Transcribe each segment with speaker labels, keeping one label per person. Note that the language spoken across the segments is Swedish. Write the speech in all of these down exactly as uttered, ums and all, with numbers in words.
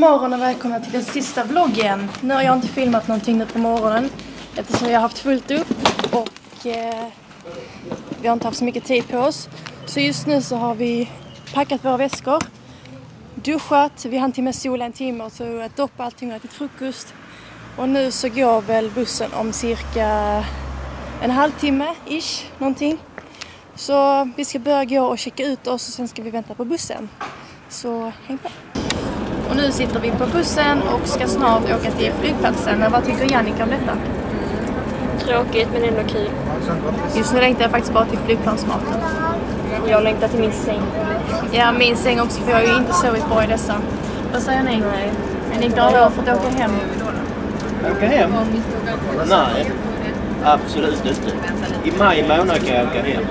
Speaker 1: morgon och välkomna till den sista vloggen. Nu har jag inte filmat någonting nu på morgonen eftersom jag har haft fullt upp och eh, vi har inte haft så mycket tid på oss. Så just nu så har vi packat våra väskor, duschat, vi hann till med solen en timme och så ätit upp allting och ätit frukost. Och nu så går väl bussen om cirka en halvtimme ish, någonting. Så vi ska börja gå och checka ut oss och sen ska vi vänta på bussen. Så häng på. Och nu sitter vi på bussen och ska snart åka till flygplatsen. Vad tycker Jannica om detta?
Speaker 2: Tråkigt men ändå kul.
Speaker 1: Just nu längtar jag faktiskt bara till flygplansmaten.
Speaker 2: Jag längtar till min säng.
Speaker 1: Ja, min säng också för jag har ju inte sovit bra i dessa. Vad säger ni? Nej. Är ni glada för att åka hem?
Speaker 3: Åka hem? Nej, absolut inte. I maj månad kan jag åka hem.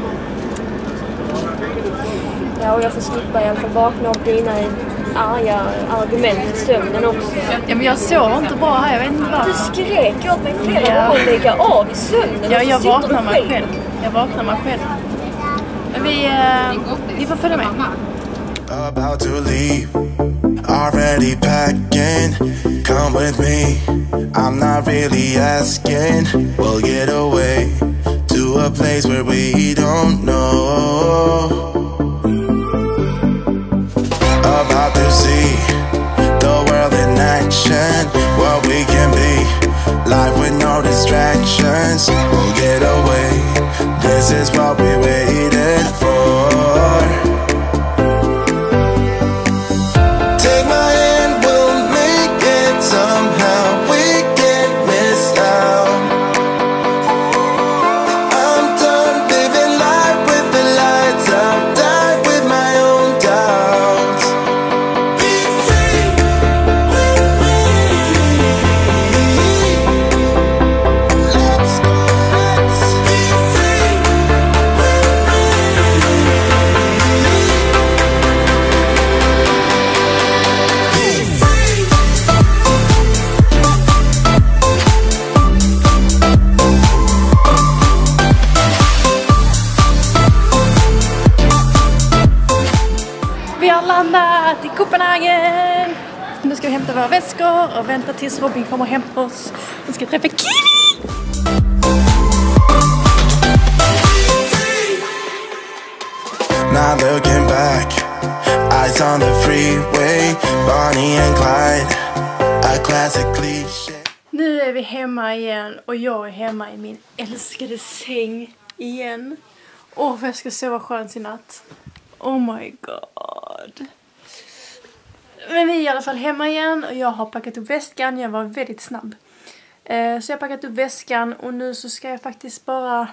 Speaker 2: Ja, och jag får slippa i alla fall vakna upp dina arga argument i sömnen också.
Speaker 1: Ja, men jag sover inte bra här, jag vet inte vad.
Speaker 2: Du skrek åt mig flera
Speaker 1: Ja.
Speaker 2: gånger att lägga av i sömnen.
Speaker 1: Ja,
Speaker 2: och så
Speaker 1: jag
Speaker 2: sitter
Speaker 1: vaknar
Speaker 2: du
Speaker 1: mig själv. Jag vaknar mig själv. Men vi, eh, vi får följa med.
Speaker 4: About to leave, already packing. Come with me, I'm not really asking. We'll get away to a place where we don't know. About to see the world in action, what we can be, life with no distractions. We'll get away, this is what we waited for. Take my hand, we'll make it somehow. We can't miss out. I'm done living life with the lights out, die with my own doubts. Be free with me. Let's go, let's be free with me.
Speaker 1: Vi har landat i Copenhagen. Nu ska vi hämta våra väskor och vänta tills Robin kommer hem på oss. Vi ska träffa Kitty!
Speaker 4: Not looking back, eyes on the freeway, Bonnie and Clyde, a classic cliché.
Speaker 1: Nu är vi hemma igen och jag är hemma i min älskade säng igen. Åh, för jag ska sova skönt i natt. Oh my god. Men vi är i alla fall hemma igen och jag har packat upp väskan. Jag var väldigt snabb. Eh, så jag har packat upp väskan och nu så ska jag faktiskt bara...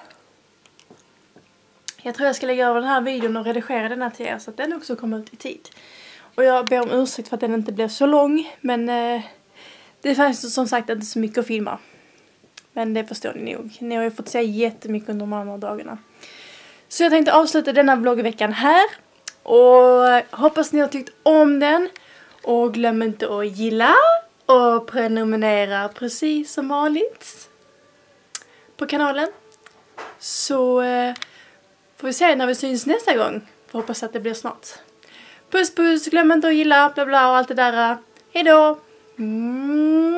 Speaker 1: Jag tror jag ska lägga över den här videon och redigera den här till er så att den också kommer ut i tid. Och jag ber om ursäkt för att den inte blev så lång. Men eh, det är faktiskt som sagt inte så mycket att filma. Men det förstår ni nog. Ni har ju fått se jättemycket under de andra dagarna. Så jag tänkte avsluta denna vloggveckan här. Och hoppas ni har tyckt om den. Och glöm inte att gilla och prenumerera precis som vanligt på kanalen. Så eh, får vi se när vi syns nästa gång. Får hoppas att det blir snart. Puss puss, glöm inte att gilla, bla bla och allt det där. Hej då! Mm.